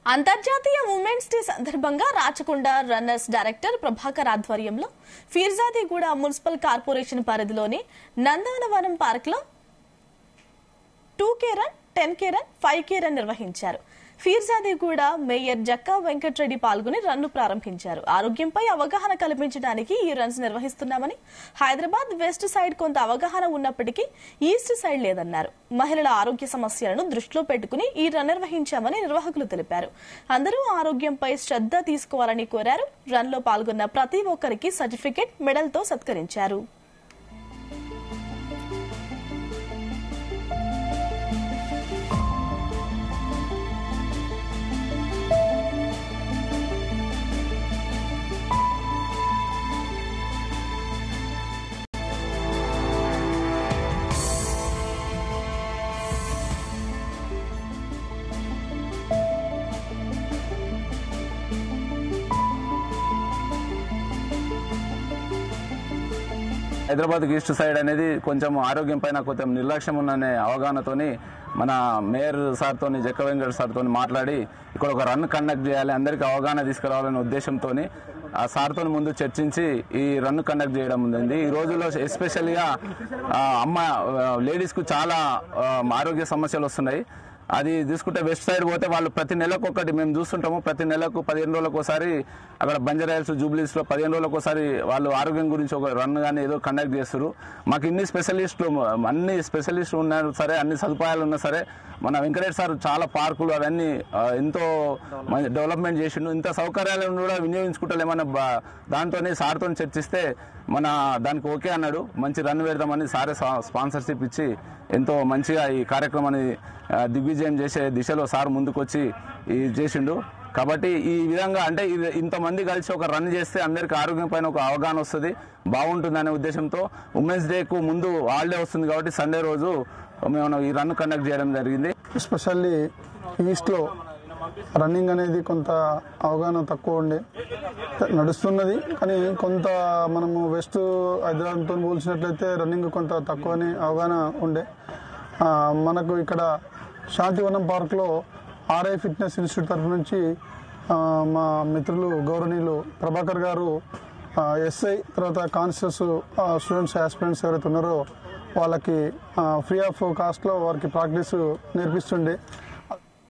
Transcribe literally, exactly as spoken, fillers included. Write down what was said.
అంతర్జాతీయ women's day సందర్భంగా Rachakonda runners director Prabhakar ఆధ్వర్యంలో ఫీర్జాదీగూడ మున్సిపల్ కార్పొరేషన్ పరిధిలోని నందనవనం పార్క్ లో two K run ten K run five K run నిర్వహించారు. ఫీర్జాదీగూడ మేయర్ జక్కా వెంకటరెడ్డి పాల్గొని రన్ను ప్రారంభించారు. ఆరోగ్యంపై అవగాహన కల్పించడానికి ఈ రన్స్ నిర్వహిస్తున్నామని, హైదరాబాద్ వెస్ట్ సైడ్ కొంత అవగాహన ఉన్నప్పటికీ ఈస్ట్ సైడ్ లేదన్నారు. మహిళల ఆరోగ్య సమస్యలను దృష్టిలో పెట్టుకుని ఈ రన్ నిర్వహించామని నిర్వాహకులు తెలిపారు. అందరూ ఆరోగ్యంపై శ్రద్ధ తీసుకోవాలని కోరారు. రన్ లో పాల్గొన్న ప్రతి ఒక్కరికి సర్టిఫికెట్, మెడల్ తో సత్కరించారు. హైదరాబాద్ ఈస్ట్ సైడ్ అనేది కొంచెం ఆరోగ్యం పైన కొంచెం నిర్లక్ష్యం ఉన్ననే అవగాహనతోని మన మేయర్ సార్తో జక్క వెంకట సార్తో మాట్లాడి ఇక్కడ ఒక రన్ కండక్ట్ చేయాలి, అందరికీ అవగాహన తీసుకురావాలనే ఉద్దేశంతో ఆ సార్తో ముందు చర్చించి ఈ రన్ కండక్ట్ చేయడం ఉంది. ఈ రోజుల్లో ఎస్పెషల్గా అమ్మ లేడీస్కు చాలా ఆరోగ్య సమస్యలు వస్తున్నాయి. అది తీసుకుంటే వెస్ట్ సైడ్ పోతే వాళ్ళు ప్రతి నెలకు ఒకటి మేము చూస్తుంటాము. ప్రతి నెలకు పదిహేను రోజులకు ఒకసారి అక్కడ బంజారాయిల్స్ జూబ్లీస్లో పదిహేను రోజులకు ఒకసారి వాళ్ళు ఆరోగ్యం గురించి ఒక రన్ కానీ ఏదో కండక్ట్ చేస్తారు. మాకు ఇన్ని స్పెషలిస్టులు అన్ని స్పెషలిస్టులు ఉన్నారు సరే, అన్ని సదుపాయాలు ఉన్నా సరే, మన వెంకటేష్ సార్ చాలా పార్కులు అవన్నీ ఎంతో డెవలప్మెంట్ చేసిండు. ఇంత సౌకర్యాలను కూడా వినియోగించుకుంటలేమన్నా దాంతోనే సార్తో చర్చిస్తే మన దానికి ఓకే అన్నాడు. మంచి రన్ పెడదామని సారే స్పాన్సర్షిప్ ఇచ్చి ఎంతో మంచిగా ఈ కార్యక్రమాన్ని దిగ్విజయం చేసే దిశలో సార్ ముందుకొచ్చి ఇది చేసిండు. కాబట్టి ఈ విధంగా అంటే ఇంతమంది కలిసి ఒక రన్ చేస్తే అందరికీ ఆరోగ్యం పైన ఒక అవగాహన వస్తుంది, బాగుంటుందనే ఉద్దేశంతో ఉమెన్స్ డేకు ముందు హాలిడే వస్తుంది కాబట్టి సండే రోజు మేము ఈ రన్ కండక్ట్ చేయడం జరిగింది. ఎస్పెషల్లీ ఈస్ట్లో రన్నింగ్ అనేది కొంత అవగాహన తక్కువ ఉండే నడుస్తున్నది, కానీ కొంత మనము వెస్ట్ హైదరాబాద్తో పోల్చినట్లయితే రన్నింగ్ కొంత తక్కువని అవగాహన ఉండే. మనకు ఇక్కడ శాంతివనం పార్క్లో ఆర్ఐ ఫిట్నెస్ ఇన్స్టిట్యూట్ తరఫు నుంచి మా మిత్రులు గౌరవనీయులు ప్రభాకర్ గారు ఎస్ఐ తర్వాత కాన్షియస్ స్టూడెంట్స్ ఆస్పిరెంట్స్ ఎవరైతే ఉన్నారో వాళ్ళకి ఫ్రీ ఆఫ్ కాస్ట్లో వారికి ప్రాక్టీస్ నేర్పిస్తుండే.